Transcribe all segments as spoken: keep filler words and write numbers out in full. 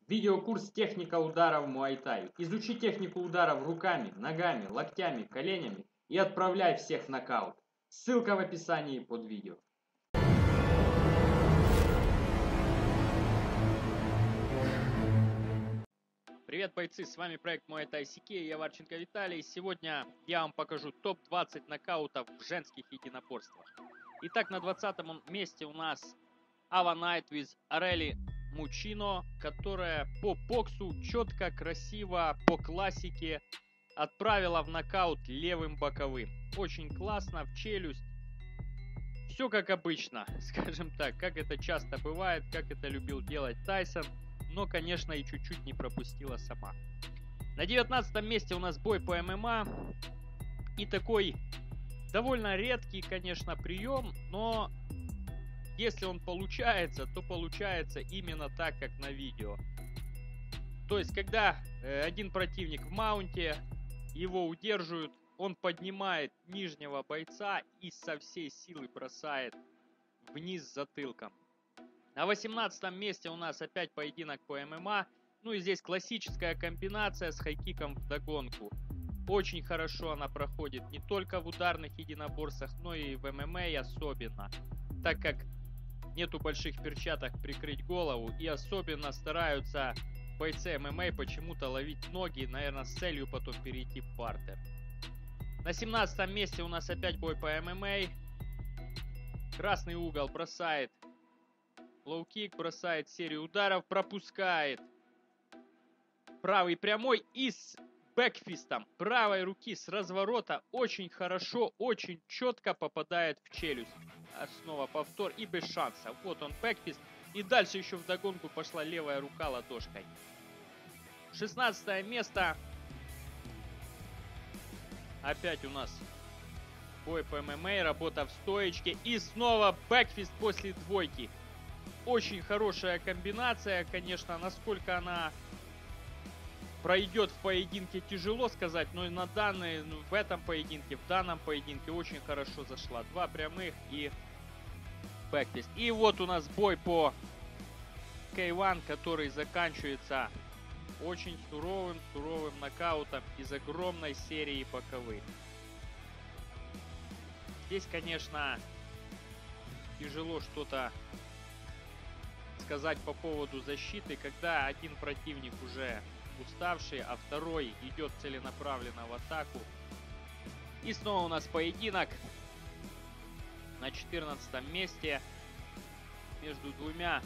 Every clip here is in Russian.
Видеокурс «Техника удара в муай-тай». Изучи технику ударов руками, ногами, локтями, коленями и отправляй всех в нокаут. Ссылка в описании под видео. Привет, бойцы, с вами проект Muay Thai си кей, я Варченко Виталий. Сегодня я вам покажу топ двадцать нокаутов в женских единоборствах. Итак, на двадцатом месте у нас Ava Knight with Areli Мучино, которая по боксу четко, красиво, по классике отправила в нокаут левым боковым. Очень классно, в челюсть. Все как обычно, скажем так, как это часто бывает, как это любил делать Тайсон. Но, конечно, и чуть-чуть не пропустила сама. На девятнадцатом месте у нас бой по ММА. И такой довольно редкий, конечно, прием, но если он получается, то получается именно так, как на видео. То есть, когда э, один противник в маунте, его удерживают, он поднимает нижнего бойца и со всей силы бросает вниз затылком. На восемнадцатом месте у нас опять поединок по ММА. Ну и здесь классическая комбинация с хайкиком вдогонку. Очень хорошо она проходит не только в ударных единоборствах, но и в ММА особенно. Так как нету больших перчаток прикрыть голову. И особенно стараются бойцы ММА почему-то ловить ноги, наверное, с целью потом перейти в партер. На семнадцатом месте у нас опять бой по ММА. Красный угол бросает лоу-кик, бросает серию ударов, пропускает правый прямой и с бэкфистом правой руки с разворота очень хорошо, очень четко попадает в челюсть. А снова повтор и без шанса. Вот он бэкфист. И дальше еще вдогонку пошла левая рука ладошкой. шестнадцатое место. Опять у нас бой по ММА, работа в стоечке. И снова бэкфист после двойки. Очень хорошая комбинация, конечно, насколько она пройдет в поединке, тяжело сказать, но на данный, ну, в этом поединке, в данном поединке очень хорошо зашла. Два прямых и бэкфист. И вот у нас бой по кей один, который заканчивается очень суровым, суровым нокаутом из огромной серии боковых. Здесь, конечно, тяжело что-то сказать по поводу защиты, когда один противник уже уставший, а второй идет целенаправленно в атаку. И снова у нас поединок на четырнадцатом месте между двумя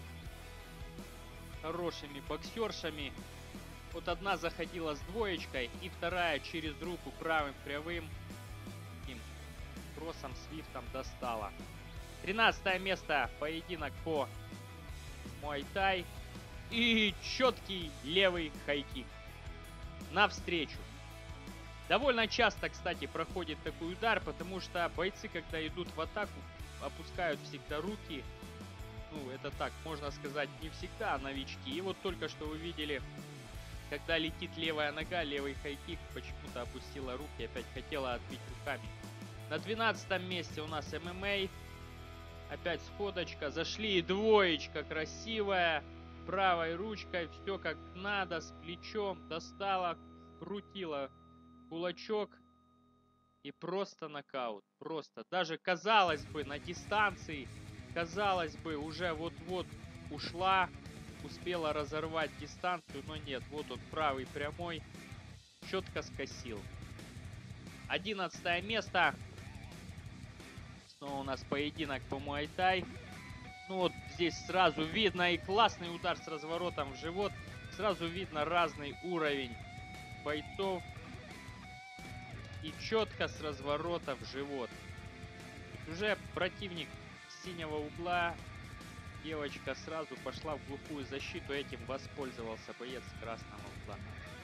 хорошими боксершами. Вот одна заходила с двоечкой, и вторая через руку правым прямым таким кроссом, свифтом достала. тринадцатое место, поединок по муай-тай. И четкий левый хайкик навстречу. Довольно часто, кстати, проходит такой удар, потому что бойцы, когда идут в атаку, опускают всегда руки. Ну, это так, можно сказать, не всегда, а новички. И вот только что вы видели, когда летит левая нога, левый хайкик почему-то опустила руки, опять хотела отбить руками. На двенадцатом месте у нас ММА. Опять сходочка, зашли, двоечка красивая, правой ручкой, все как надо, с плечом, достала, крутила кулачок и просто нокаут, просто. Даже казалось бы на дистанции, казалось бы уже вот-вот ушла, успела разорвать дистанцию, но нет, вот он правый прямой, четко скосил. одиннадцатое место. Снова у нас поединок по муай-тай. Ну вот здесь сразу видно и классный удар с разворотом в живот. Сразу видно разный уровень бойцов. И четко с разворота в живот. Уже противник с синего угла. Девочка сразу пошла в глухую защиту. Этим воспользовался боец с красного угла.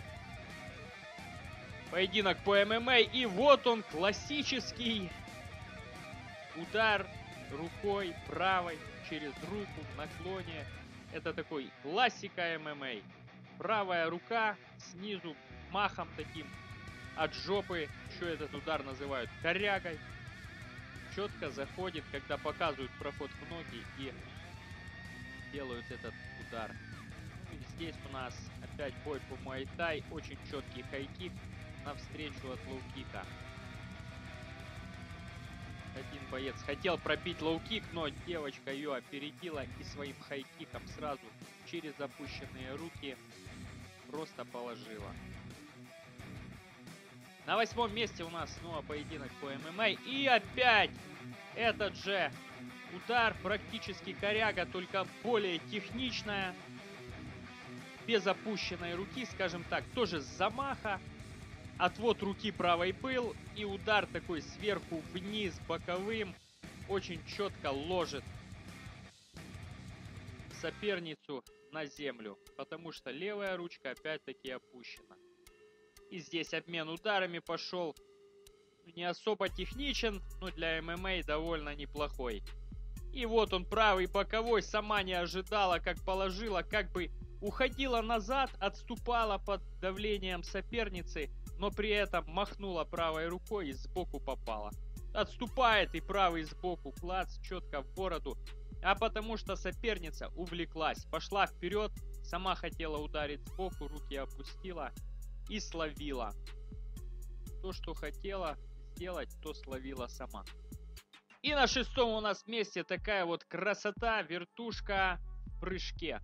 Поединок по ММА. И вот он, классический удар рукой правой через руку в наклоне. Это такой классика ММА. Правая рука снизу махом таким от жопы. Еще этот удар называют корягой. Четко заходит, когда показывают проход в ноги и делают этот удар. здесь у нас опять бой по муай-тай. Очень четкий хай-кик навстречу от лоу-кика. Один боец хотел пробить лоу-кик, но девочка ее опередила и своим хай-киком сразу через опущенные руки просто положила. На восьмом месте у нас снова поединок по эм эм а. И опять этот же удар, практически коряга, только более техничная. Без опущенной руки, скажем так, тоже с замаха. Отвод руки правой был, и удар такой сверху вниз, боковым, очень четко ложит соперницу на землю, потому что левая ручка опять-таки опущена. И здесь обмен ударами пошел. Не особо техничен, но для эм эм а довольно неплохой. И вот он, правый боковой, сама не ожидала, как положила, как бы уходила назад, отступала под давлением соперницы, но при этом махнула правой рукой и сбоку попала. Отступает и правый сбоку, клац, четко в бороду. А потому что соперница увлеклась, пошла вперед, сама хотела ударить сбоку, руки опустила и словила. То, что хотела сделать, то словила сама. И на шестом у нас месте такая вот красота, вертушка в прыжке.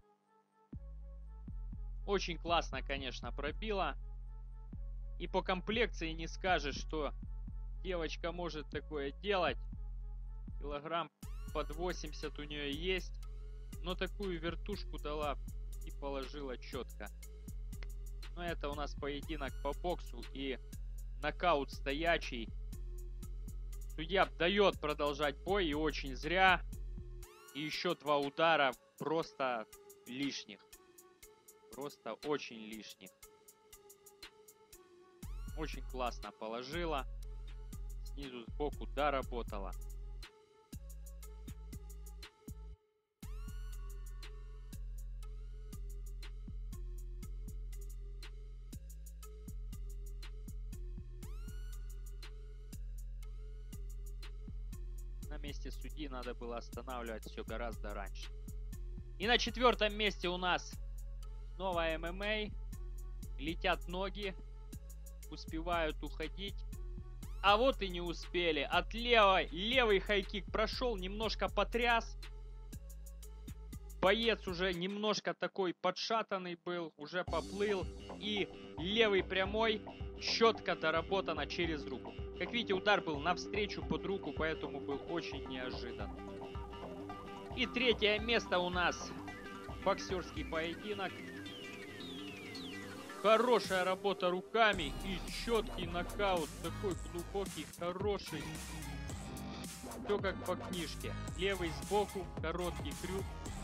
Очень классно, конечно, пробила. И по комплекции не скажешь, что девочка может такое делать. Килограмм под восемьдесят у нее есть. Но такую вертушку дала и положила четко. Но это у нас поединок по боксу и нокаут стоячий. Судья дает продолжать бой, и очень зря. И еще два удара просто лишних. Просто очень лишних. Очень классно положила. Снизу сбоку доработала. На месте судьи надо было останавливать все гораздо раньше. И на четвертом месте у нас снова эм эм а. Летят ноги. Успевают уходить. А вот и не успели. От левой, левый хайкик прошел, немножко потряс. Боец уже немножко такой подшатанный был, уже поплыл. И левый прямой четко доработано через руку. Как видите, удар был навстречу под руку, поэтому был очень неожидан. И третье место у нас боксерский поединок. Хорошая работа руками и четкий нокаут. Такой глубокий, хороший. Все как по книжке. Левый сбоку, короткий крюк.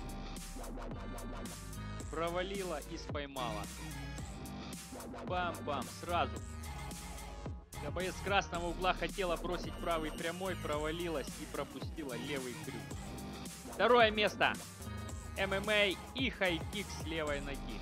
Провалила и споймала. Бам-бам, сразу. Да, боец с красного угла хотела бросить правый прямой, провалилась и пропустила левый крюк. Второе место. эм эм а и хайкик с левой ноги.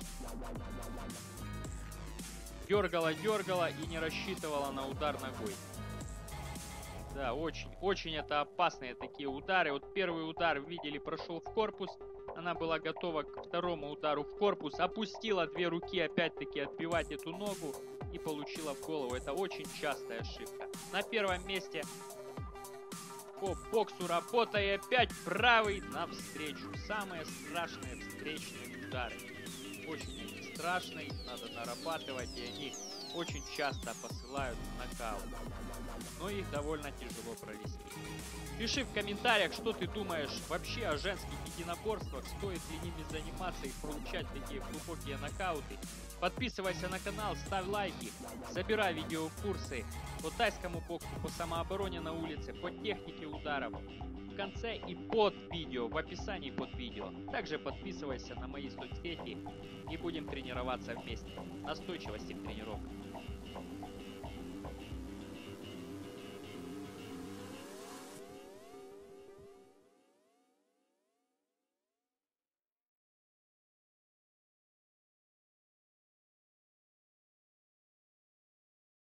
Дергала-дергала и не рассчитывала на удар ногой. Да, очень, очень это опасные такие удары. Вот первый удар, видели, прошел в корпус. Она была готова к второму удару в корпус. Опустила две руки, опять-таки отбивать эту ногу. И получила в голову. Это очень частая ошибка. На первом месте по боксу работа. И опять правый навстречу. Самые страшные встречные удары. Очень они страшные. Надо нарабатывать. И они очень часто посылают в нокаут. Но их довольно тяжело провести. Пиши в комментариях, что ты думаешь вообще о женских единоборствах, стоит ли ними заниматься и получать такие глубокие нокауты. Подписывайся на канал, ставь лайки, забирай видеокурсы по тайскому боксу, по самообороне на улице, по технике ударов. В конце и под видео, в описании под видео. Также подписывайся на мои соцсети и будем тренироваться вместе. Настойчивости в тренировках.